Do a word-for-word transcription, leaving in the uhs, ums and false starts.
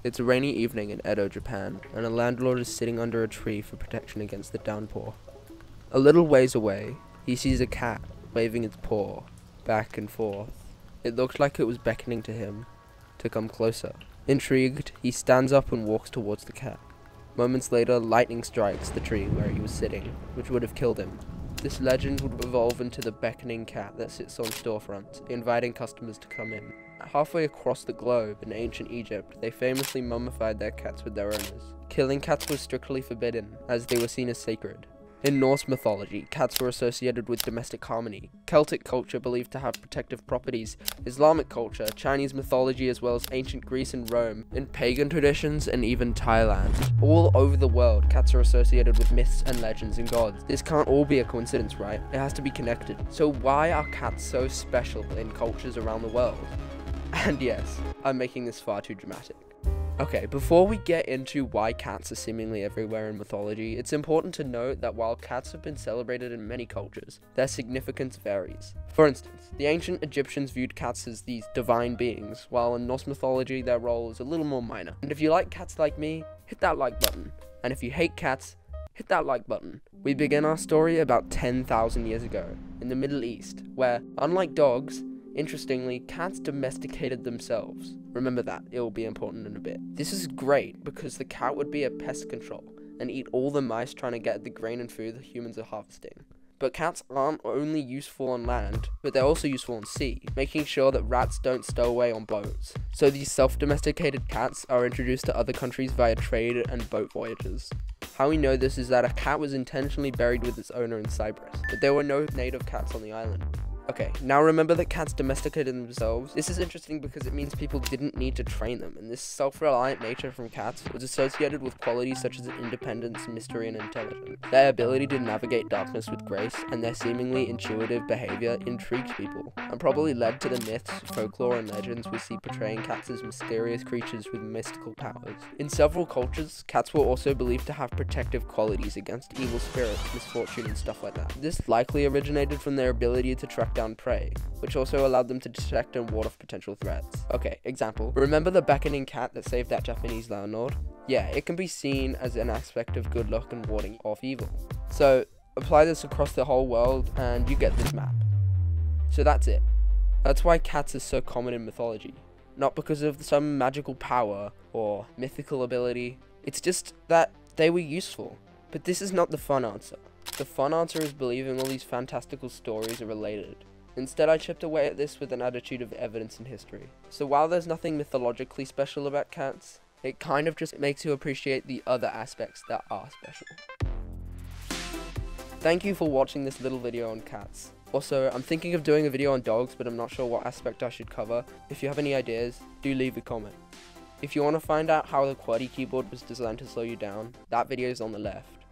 It's a rainy evening in Edo, Japan, and a landlord is sitting under a tree for protection against the downpour. A little ways away, he sees a cat waving its paw back and forth. It looked like it was beckoning to him to come closer. Intrigued, he stands up and walks towards the cat. Moments later, lightning strikes the tree where he was sitting, which would have killed him. This legend would evolve into the beckoning cat that sits on storefronts, inviting customers to come in. Halfway across the globe, in ancient Egypt, they famously mummified their cats with their owners. Killing cats was strictly forbidden, as they were seen as sacred. In Norse mythology, cats were associated with domestic harmony. Celtic culture believed to have protective properties. Islamic culture, Chinese mythology, as well as ancient Greece and Rome. In pagan traditions, and even Thailand. All over the world, cats are associated with myths and legends and gods. This can't all be a coincidence, right? It has to be connected. So why are cats so special in cultures around the world? And yes, I'm making this far too dramatic. Okay, before we get into why cats are seemingly everywhere in mythology, it's important to note that while cats have been celebrated in many cultures, their significance varies. For instance, the ancient Egyptians viewed cats as these divine beings, while in Norse mythology their role is a little more minor. And if you like cats like me, hit that like button. And if you hate cats, hit that like button. We begin our story about ten thousand years ago, in the Middle East, where, unlike dogs, interestingly, cats domesticated themselves. Remember that, it will be important in a bit. This is great because the cat would be a pest control and eat all the mice trying to get the grain and food the humans are harvesting. But cats aren't only useful on land, but they're also useful on sea, making sure that rats don't stow away on boats. So these self-domesticated cats are introduced to other countries via trade and boat voyages. How we know this is that a cat was intentionally buried with its owner in Cyprus, but there were no native cats on the island. Okay, now remember that cats domesticated themselves. This is interesting because it means people didn't need to train them, and this self-reliant nature from cats was associated with qualities such as independence, mystery, and intelligence. Their ability to navigate darkness with grace, and their seemingly intuitive behavior intrigued people, and probably led to the myths, folklore, and legends we see portraying cats as mysterious creatures with mystical powers. In several cultures, cats were also believed to have protective qualities against evil spirits, misfortune, and stuff like that. This likely originated from their ability to track down prey, which also allowed them to detect and ward off potential threats. Okay, example. Remember the beckoning cat that saved that Japanese landlord? Yeah, it can be seen as an aspect of good luck and warding off evil. So, apply this across the whole world and you get this map. So that's it. That's why cats are so common in mythology. Not because of some magical power or mythical ability, it's just that they were useful. But this is not the fun answer. The fun answer is believing all these fantastical stories are related. Instead, I chipped away at this with an attitude of evidence and history. So while there's nothing mythologically special about cats, it kind of just makes you appreciate the other aspects that are special. Thank you for watching this little video on cats. Also, I'm thinking of doing a video on dogs, but I'm not sure what aspect I should cover. If you have any ideas, do leave a comment. If you want to find out how the QWERTY keyboard was designed to slow you down, that video is on the left.